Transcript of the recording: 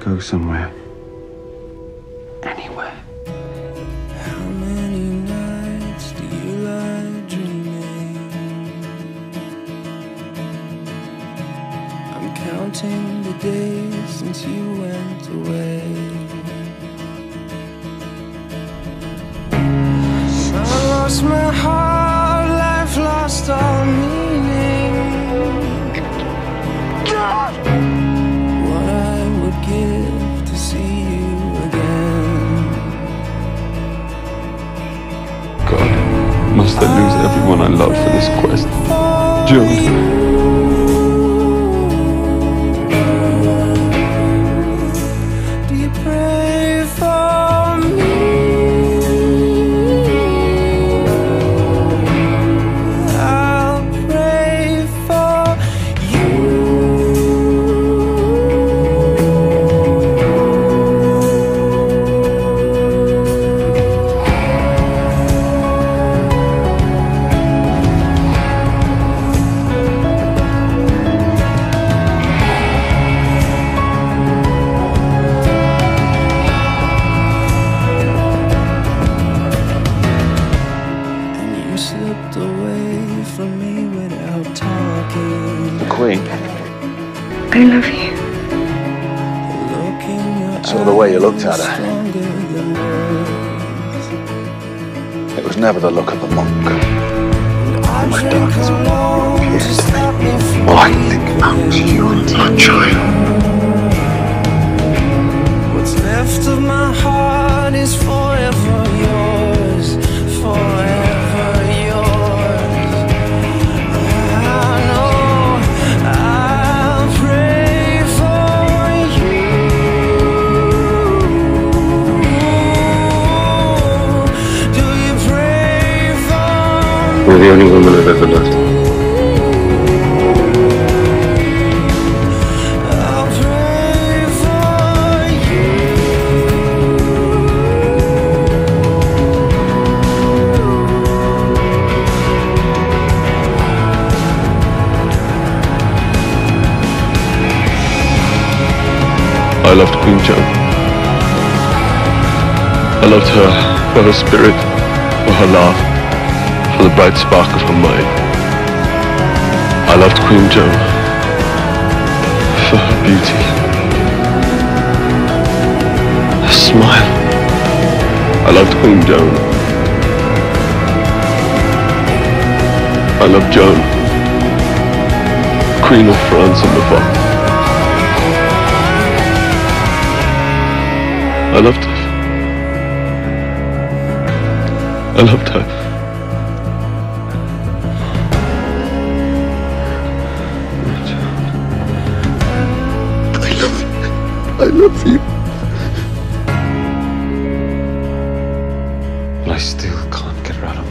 go somewhere. Anywhere. How many nights do you lie dreaming? I'm counting the days since you went away. I lost my heart, life lost all meaning. What I would give to see you again. God, must I lose everyone I love for this quest? Joan. Do you pray for me? I'll pray for you. And you slipped away from me without talking. The Queen. I love you. Look in your Saw the way you looked at eyes, her. stronger than words. It was never the look of a monk. I My drink darkest alone to stop me from All I can think about is you and our child. What's left of my heart is forever yours, forever yours. I know I'll pray for you. Do you pray for me? You're the only woman I've ever loved. I'll pray for you. I loved Queen Joan. I loved her for her spirit, for her laugh, for the bright spark of her mind. I loved Queen Joan for her beauty, her smile. I loved Queen Joan. I loved Joan, Queen of France and Navarre. I loved her. I loved her. I love you. But I still can't get her out of